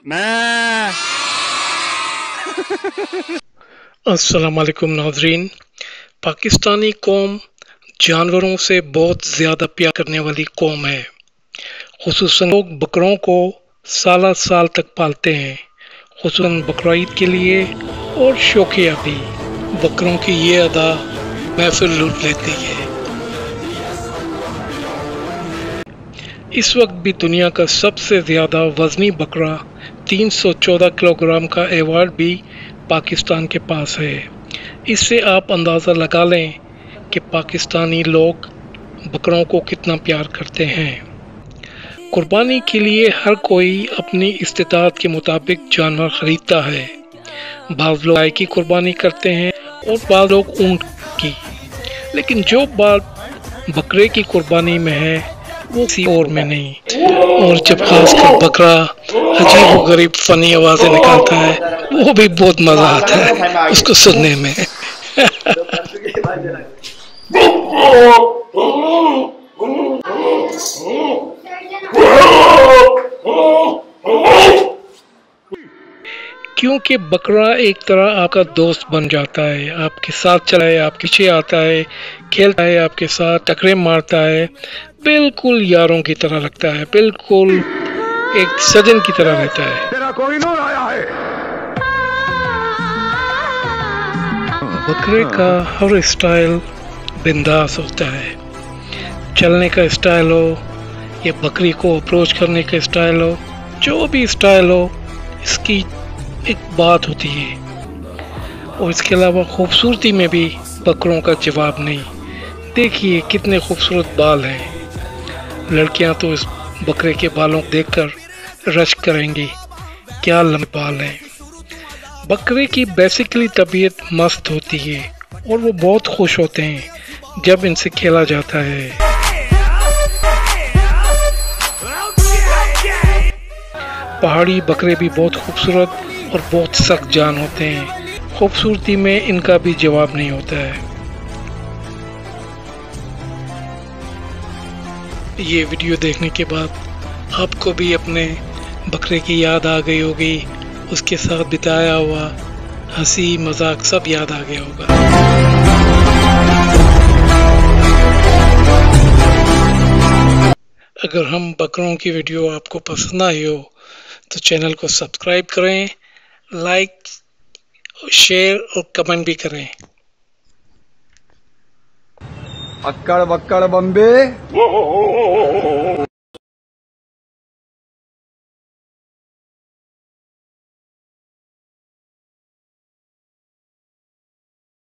मैं अस्सलाम वालेकुम नाज़रीन। पाकिस्तानी कौम जानवरों से बहुत ज़्यादा प्यार करने वाली कौम है। खुसूसन लोग बकरों को साल साल तक पालते हैं, खुसूसन बकरीद के लिए और शौकिया भी। बकरों की ये अदा महफिल लूट लेती है। इस वक्त भी दुनिया का सबसे ज़्यादा वज़नी बकरा 314 किलोग्राम का अवार्ड भी पाकिस्तान के पास है। इससे आप अंदाज़ा लगा लें कि पाकिस्तानी लोग बकरों को कितना प्यार करते हैं। कुर्बानी के लिए हर कोई अपनी इस्तेताअत के मुताबिक जानवर खरीदता है। बाज़ लोग गाय की कुर्बानी करते हैं और बाज़ लोग ऊँट की, लेकिन जो बात बकरे की कुर्बानी में है वो किसी और में नहीं। और जब खासकर बकरा अजीब व गरीब फनी आवाज़ें निकालता है, वो भी बहुत मज़ा आता है उसको सुनने में। क्योंकि बकरा एक तरह आपका दोस्त बन जाता है, आपके साथ चला है, आपके पीछे आता है, खेलता है आपके साथ, टकरे मारता है, बिल्कुल यारों की तरह लगता है, बिल्कुल एक सजन की तरह रहता है। तेरा कोई नूर आया है। बकरे का हर स्टाइल बिंदास होता है। चलने का स्टाइल हो या बकरी को अप्रोच करने का स्टाइल हो, जो भी स्टाइल हो, इसकी एक बात होती है। और इसके अलावा खूबसूरती में भी बकरों का जवाब नहीं। देखिए कितने खूबसूरत बाल हैं। लड़कियां तो इस बकरे के बालों को देखकर रश करेंगी, क्या लंबे बाल हैं। बकरे की बेसिकली तबीयत मस्त होती है और वो बहुत खुश होते हैं जब इनसे खेला जाता है। पहाड़ी बकरे भी बहुत खूबसूरत और बहुत सख्त जान होते हैं। खूबसूरती में इनका भी जवाब नहीं होता है। ये वीडियो देखने के बाद आपको भी अपने बकरे की याद आ गई होगी, उसके साथ बिताया हुआ हंसी मजाक सब याद आ गया होगा। अगर हम बकरों की वीडियो आपको पसंद आई हो तो चैनल को सब्सक्राइब करें, लाइक, शेयर और कमेंट भी करें। अक्कड़ बक्कड़ बम्बे।